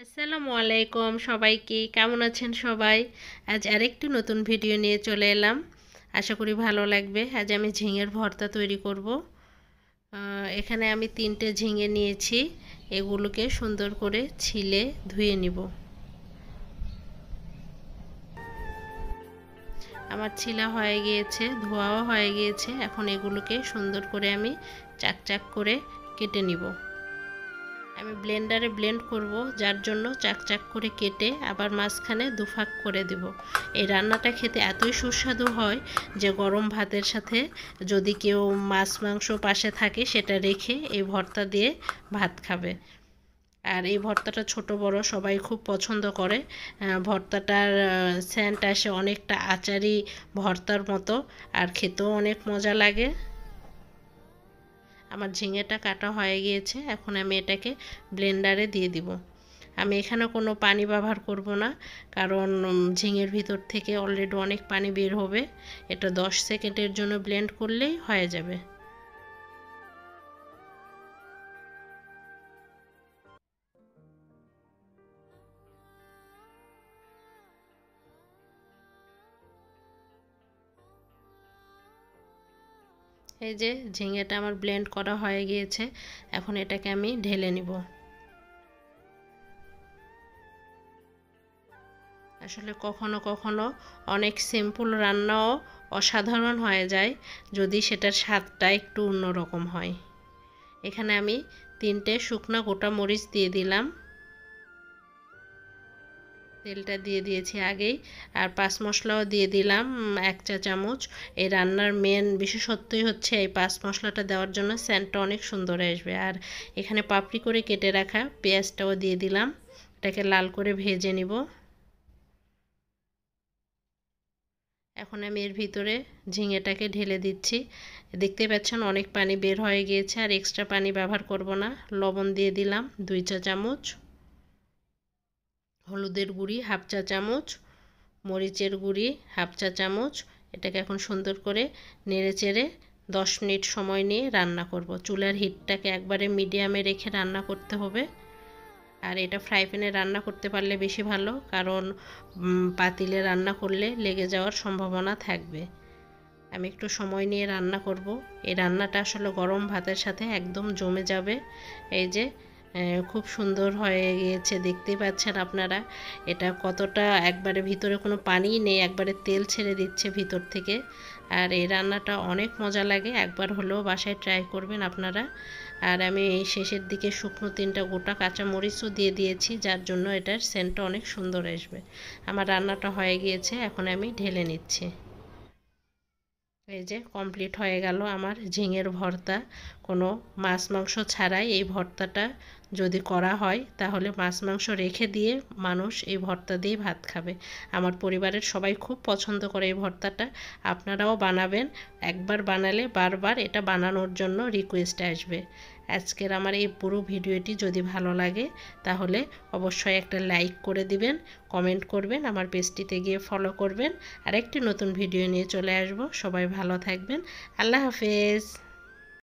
আসসালামু আলাইকুম সবাইকে, কেমন আছেন সবাই? আজ আরেকটি নতুন ভিডিও নিয়ে চলে এলাম। আশা করি ভালো লাগবে। আজ আমি ঝিঙের ভর্তা তৈরি করব। এখানে আমি 3টে ঝিঙে নিয়েছি। এগুলোকে সুন্দর করে ছিলে ধুয়ে নিব। আমার ছিলা হয়ে গিয়েছে, ধোয়াও হয়ে গিয়েছে। এখন এগুলোকে সুন্দর করে আমি চাক করে কেটে নিব। আমি ব্লেন্ডারে ব্লেন্ড করব, যার জন্য চাক করে কেটে আবার মাঝখানে দুফাক করে দেব। এই রান্নাটা খেতে এতই সুস্বাদু হয় যে গরম ভাতের সাথে যদি কেউ মাছ মাংস পাশে থাকে সেটা রেখে এই ভর্তা দিয়ে ভাত খাবে। আর এই ভর্তাটা ছোট বড় সবাই খুব পছন্দ করে। ভর্তাটার সেন্ট আসে অনেকটা আচারি ভর্তার মতো, আর খেতেও অনেক মজা লাগে। আমার ঝিঙেটা কাটা হয়ে গিয়েছে। এখন আমি এটাকে ব্লেন্ডারে দিয়ে দিব। আমি এখানে কোনো পানি ব্যবহার করব না, কারণ ঝিঙের ভিতর থেকে অলরেডি অনেক পানি বের হবে। এটা 10 সেকেন্ডের জন্য ব্লেন্ড করলেই হয়ে যাবে। এই যে ঝিঙেটা আমার ব্লেন্ড করা হয়ে গিয়েছে। এখন এটাকে আমি ঢেলে নিব। আসলে কখনো কখনো অনেক সিম্পল রান্নাও অসাধারণ হয়ে যায় যদি সেটার স্বাদটা একটু অন্যরকম হয়। এখানে আমি 3টে শুকনো গোটা মরিচ দিয়ে দিলাম। তেলটা দিয়ে দিয়েছি আগেই। আর 5 মশলাও দিয়ে দিলাম 1 চা চামচ। এই রান্নার মেন বিশেষত্বই হচ্ছে এই 5 মশলাটা দেওয়ার জন্য সেন্টটা অনেক সুন্দর আসবে। আর এখানে পাপড়ি করে কেটে রাখা পেঁয়াজটাও দিয়ে দিলাম। এটাকে লাল করে ভেজে নিব। এখন আমি এর ভিতরে ঝিঙেটাকে ঢেলে দিচ্ছি। দেখতে পাচ্ছেন অনেক পানি বের হয়ে গিয়েছে, আর এক্সট্রা পানি ব্যবহার করব না। লবণ দিয়ে দিলাম 2 চা চামচ, হলুদের গুঁড়ি 1/2 চা চামচ, মরিচের গুঁড়ি 1/2 চা চামচ। এটাকে এখন সুন্দর করে নেড়েচেড়ে 10 মিনিট সময় নিয়ে রান্না করব। চুলার হিটটাকে একবারে মিডিয়ামে রেখে রান্না করতে হবে। আর এটা ফ্রাই প্যানে রান্না করতে পারলে বেশি ভালো, কারণ পাতিলে রান্না করলে লেগে যাওয়ার সম্ভাবনা থাকবে। আমি একটু সময় নিয়ে রান্না করব। এই রান্নাটা আসলে গরম ভাতের সাথে একদম জমে যাবে। এই যে খুব সুন্দর হয়ে গিয়েছে, দেখতেই পাচ্ছেন আপনারা। এটা কতটা একবারে ভিতরে কোনো পানিই নেই, একবারে তেল ছেড়ে দিচ্ছে ভিতর থেকে। আর এই রান্নাটা অনেক মজা লাগে, একবার হলেও বাসায় ট্রাই করবেন আপনারা। আর আমি এই শেষের দিকে শুকনো 3টা গোটা কাঁচা মরিচও দিয়ে দিয়েছি, যার জন্য এটার সেন্টটা অনেক সুন্দর আসবে। আমার রান্নাটা হয়ে গিয়েছে, এখন আমি ঢেলে নিচ্ছি। এই যে কমপ্লিট হয়ে গেল আমার ঝিঙের ভর্তা। কোনো মাছ মাংস ছাড়াই এই ভর্তাটা যদি করা হয় তাহলে মাছ মাংস রেখে দিয়ে মানুষ এই ভর্তা দিয়ে ভাত খাবে। আমার পরিবারের সবাই খুব পছন্দ করে এই ভর্তাটা। আপনারাও বানাবেন। একবার বানালে বারবার এটা বানানোর জন্য রিকোয়েস্ট আসবে। আজকের আমার এই পুরো ভিডিওটি যদি ভালো লাগে তাহলে অবশ্যই একটা লাইক করে দিবেন, কমেন্ট করবেন, আমার পেজটিতে গিয়ে ফলো করবেন। আরেকটি নতুন ভিডিও নিয়ে চলে আসব। সবাই ভালো থাকবেন। আল্লাহ হাফেজ।